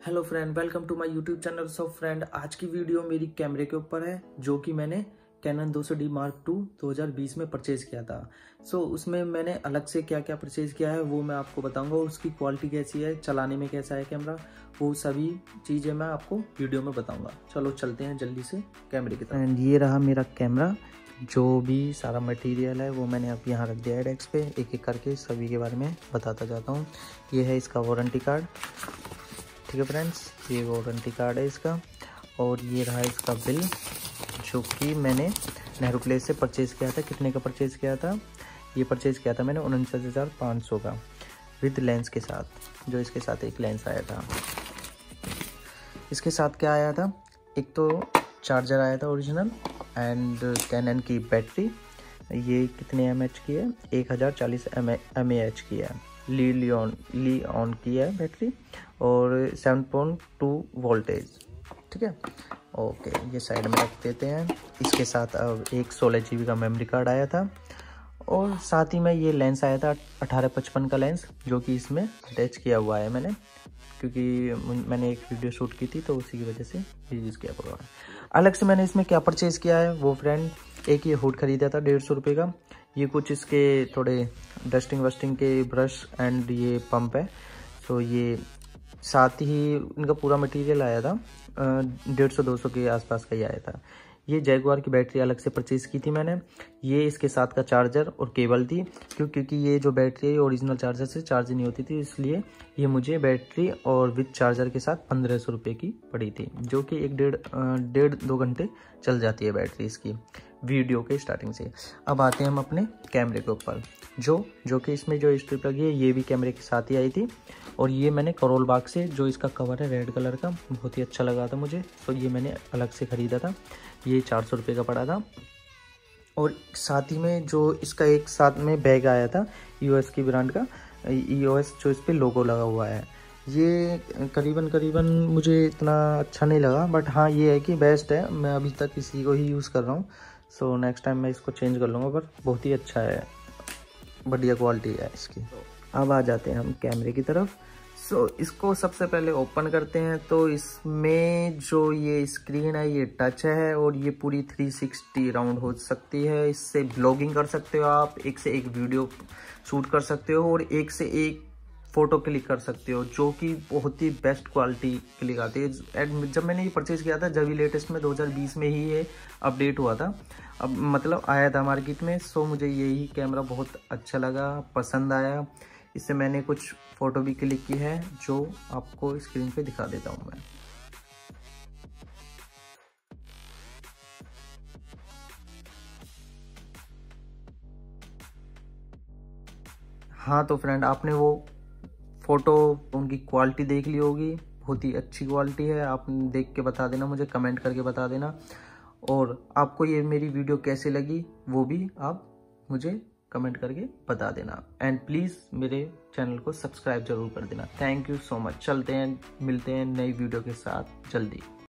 Hello friend, welcome to my YouTube channel. So friend, आज की video मेरी कैमरे के ऊपर है जो कि मैंने कैनन 200D Mark II 2020 में परचेज़ किया था। सो उसमें मैंने अलग से क्या क्या परचेज़ किया है वो मैं आपको बताऊंगा। उसकी क्वालिटी कैसी है, चलाने में कैसा है कैमरा, वो सभी चीज़ें मैं आपको वीडियो में बताऊंगा। चलो चलते हैं जल्दी से कैमरे की तरफ। एंड ये रहा मेरा कैमरा। जो भी सारा मटेरियल है वो मैंने अब यहाँ रख दिया है डेस्क पे। एक एक करके सभी के बारे में बताता जाता हूँ। ये है इसका वारंटी कार्ड, ठीक है फ्रेंड्स, ये वारंटी कार्ड है इसका। और ये रहा इसका बिल जो कि मैंने नेहरू प्लेस से परचेज़ किया था। कितने का परचेज़ किया था? ये परचेज़ किया था मैंने 49,500 का विद लेंस के साथ। जो इसके साथ एक लेंस आया था। इसके साथ क्या आया था? एक तो चार्जर आया था ओरिजिनल एंड कैनन की बैटरी। ये कितने mAh की है? 1040 mAh की है। ली ऑन की है बैटरी और 7.2 वोल्टेज, ठीक है। ओके, ये साइड में रख देते हैं। इसके साथ अब एक 16 GB का मेमोरी कार्ड आया था और साथ ही में ये लेंस आया था 1855 का लेंस, जो कि इसमें अटैच किया हुआ है मैंने, क्योंकि मैंने एक वीडियो शूट की थी तो उसी की वजह से यूज़ किया हुआ है। अलग से मैंने इसमें क्या परचेज़ किया है वो फ्रेंड, एक ये हुड खरीदा था 150 रुपये का। ये कुछ इसके थोड़े डस्टिंग वस्टिंग के ब्रश एंड ये पंप है। सो ये साथ ही इनका पूरा मटेरियल आया था 150-200 के आसपास का ही आया था। ये जैगुआर की बैटरी अलग से परचेज़ की थी मैंने। ये इसके साथ का चार्जर और केबल थी, क्योंकि ये जो बैटरी है ओरिजिनल चार्जर से चार्ज नहीं होती थी, इसलिए ये मुझे बैटरी और विद चार्जर के साथ 1500 रुपये की पड़ी थी, जो कि एक डेढ़ 2 घंटे चल जाती है बैटरी इसकी वीडियो के स्टार्टिंग से। अब आते हैं हम अपने कैमरे के ऊपर। जो कि इसमें जो स्ट्रिप लगी है ये भी कैमरे के साथ ही आई थी। और ये मैंने करोल बाग से, जो इसका कवर है रेड कलर का, बहुत ही अच्छा लगा था मुझे, तो ये मैंने अलग से ख़रीदा था। ये 400 रुपये का पड़ा था। और साथ ही में जो इसका एक साथ में बैग आया था EOS की ब्रांड का, EOS जो इस पर लोगो लगा हुआ है। ये करीबन मुझे इतना अच्छा नहीं लगा, बट हाँ ये है कि बेस्ट है। मैं अभी तक इसी को ही यूज़ कर रहा हूँ। सो नेक्स्ट टाइम मैं इसको चेंज कर लूँगा, पर बहुत ही अच्छा है, बढ़िया क्वालिटी है इसकी। अब आ जाते हैं हम कैमरे की तरफ। सो इसको सबसे पहले ओपन करते हैं। तो इसमें जो ये स्क्रीन है ये टच है और ये पूरी 360 राउंड हो सकती है। इससे ब्लॉगिंग कर सकते हो आप, एक से एक वीडियो शूट कर सकते हो और एक से एक फ़ोटो क्लिक कर सकते हो, जो कि बहुत ही बेस्ट क्वालिटी क्लिक आती है। जब मैंने ये परचेज़ किया था, जब ही लेटेस्ट में 2020 में ही ये अपडेट हुआ था, अब मतलब आया था मार्केट में। सो मुझे यही कैमरा बहुत अच्छा लगा, पसंद आया। इससे मैंने कुछ फ़ोटो भी क्लिक की है जो आपको स्क्रीन पे दिखा देता हूँ मैं। हाँ तो फ्रेंड, आपने वो फ़ोटो, उनकी क्वालिटी देख ली होगी, बहुत ही अच्छी क्वालिटी है। आप देख के बता देना, मुझे कमेंट करके बता देना। और आपको ये मेरी वीडियो कैसी लगी वो भी आप मुझे कमेंट करके बता देना। एंड प्लीज़ मेरे चैनल को सब्सक्राइब जरूर कर देना। Thank you so much. चलते हैं, मिलते हैं नई वीडियो के साथ जल्दी।